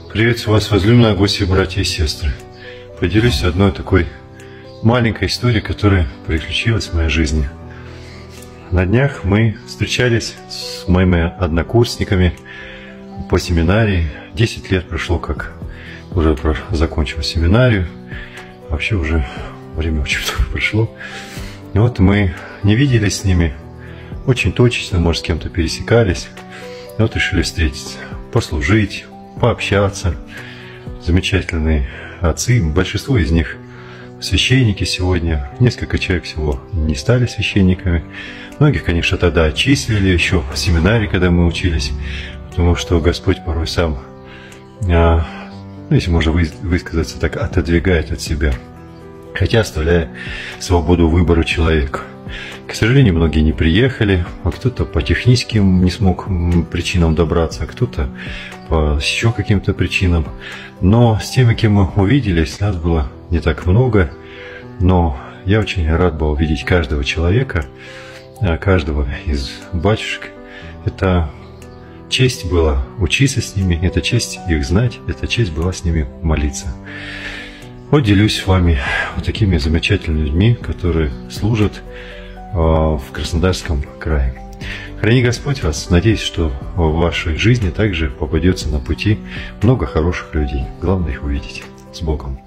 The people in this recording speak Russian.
Приветствую вас, возлюбленные гости, братья и сестры. Поделюсь одной такой маленькой историей, которая приключилась в моей жизни. На днях мы встречались с моими однокурсниками по семинарии. 10 лет прошло, как уже закончил семинарию. Вообще уже время очень прошло. И вот мы не виделись с ними очень точечно, может, с кем-то пересекались. И вот решили встретиться, послужить, пообщаться. Замечательные отцы, большинство из них священники сегодня. Несколько человек всего не стали священниками. Многих, конечно, тогда отчислили еще в семинарии, когда мы учились, потому что Господь порой сам, если можно высказаться так, отодвигает от себя, хотя оставляя свободу выбора человеку. К сожалению, многие не приехали, а кто-то по техническим не смог причинам добраться, а кто-то по еще каким-то причинам. Но с теми, кем мы увиделись, нас было не так много, но я очень рад был видеть каждого человека, каждого из батюшек. Это честь была учиться с ними, это честь их знать, это честь была с ними молиться. Вот делюсь с вами вот такими замечательными людьми, которые служат в Краснодарском крае. Храни Господь вас. Надеюсь, что в вашей жизни также попадется на пути много хороших людей. Главное их увидеть. С Богом.